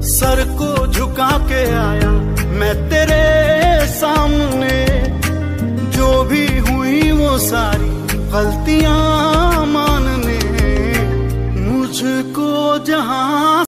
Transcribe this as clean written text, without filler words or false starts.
sir को झुका के आया मैं तेरे सामने, जो भी हुई वो सारी गलतियां